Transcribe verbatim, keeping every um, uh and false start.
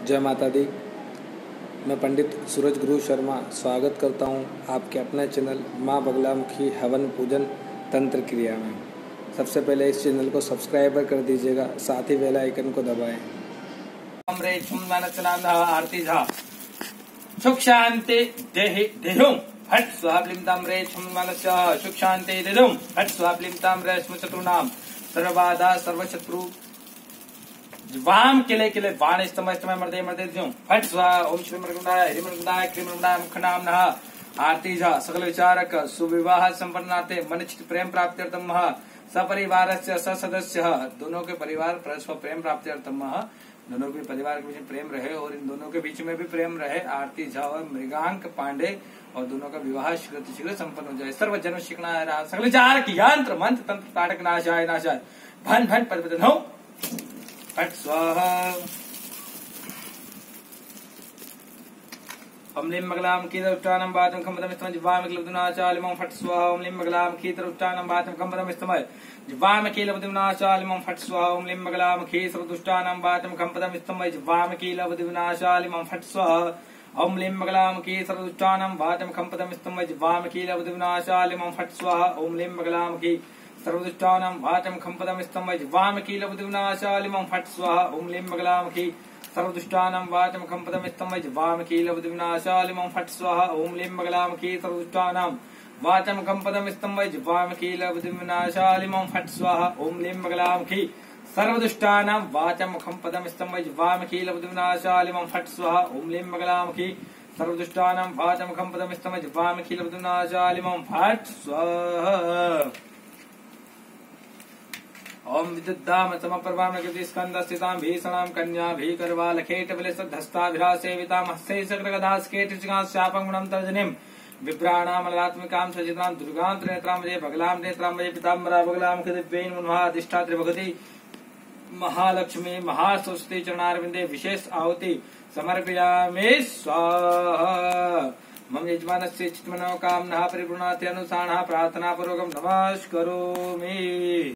जय माता दी। मैं पंडित सूरज गुरु शर्मा स्वागत करता हूं आपके अपने चैनल माँ बगलामुखी हवन पूजन तंत्र क्रिया में। सबसे पहले इस चैनल को सब्सक्राइब कर दीजिएगा, साथ ही बेल आइकन को दबाएं। आरती झा सुख शांति देहि देहुं हट स्वाप्लिमताम रे छुम मनस्य सुख शांति देहुं हट स्वाप्लिमताम रे स्मचतुनाम सर्वबाधा सर्वशत्रु वाम किले किले वाण स्तमय स्तमय मर्दे मर्दे द्यों फट स्वा ओम श्री मृगुंडाय हरि मृगुंडाय क्री मृगुंडाय मुखनाम नः आरती झा सकल विचारक सुविवाह संपन्नाते मनिचित प्रेम प्राप्त्यर्थम मह सपरिवारस्य ससदस्य दोनों के परिवार परस्पर प्रेम प्राप्त्यर्थम मह दोनों के परिवार के बीच प्रेम रहे और इन दोनों के बीच में भी प्रेम रहे। आरती झा और मृगांक पांडे और दोनों का विवाह शीघ्र शीघ्र संपन्न हो जाए। सर्व जन्म शिक्षणाय सकल विचारक यंत्र मंत्र तंत्र ताटक नाशाय नाशाय भन भन पद हो फट स्वाहा ओम लीं मंगलाम कीदरुष्टानं वातं खम्पदमिस्तमय जिह्वामि किलवदुनाचालिमं फट स्वाहा ओम लीं मंगलाम कीदरुष्टानं वातं खम्पदमिस्तमय जिह्वामि किलवदुनाचालिमं फट स्वाहा ओम लीं मंगलाम कीदरुष्टानं वातं खम्पदमिस्तमय जिह्वामि किलवदुनाचालिमं फट स्वाहा ओम लीं मंगलाम कीदरुष्टानं वातं खम्पदमिस्तमय जिह्वामि किलवदुनाचालिमं फट स्वाहा ओम लीं मंगलाम की सर्वदुष्टानां वाचं खम्पदमिस्तमय जिह्वामि किलवदुनाचालिमं फट स्वाहा ओम लीं मंगलामुखी सर्वदुष्टानां वाचं खम्पदमिस्तमय जिह्वामि किलवदुनाचालिमं फट स्वाहा ओम लीं मंगलामुखी सर्वदुष्टानां वाचं खम्पदमिस्तमय जिह्वामि किलवदुनाचालिमं फट स्वाहा ओम लीं मंगलामुखी सर्वदुष्टानां वाचं खम्पदमिस्तमय जिह्वामि किलवदुनाचालिमं फट स्वाहा ओम लीं मंगलामुखी सर्वदुष्टानां वाचं खम्पदमिस्तमय जिह्वामि किलवदुनाचालिमं फट स्वाहा ओम विद्युद्धाम समप्रभाम स्कंद स्थितां भीषणां कन्या भीकरवा लखेट बलिसद्धस्ता सेवितां हस्ते चक्रगदास्केट शापं गुणं तर्जनीं विभ्राणामलात्मिकां सजितां दुर्गां त्रिनेत्रां मजे बगलां नेत्रां मजे पिताम्बरा बगलां दिव्येन मुन्हाधिष्ठात्री भगवती महालक्ष्मी महासरस्वती चरणारविंदे विशेष आहुति समर्पयामि स्वाहा। मम यजमानस्य चित्तमनोकामनाः परिपूर्णार्थी अनुसारणः प्रार्थनापूर्वकं नमस्करोमि।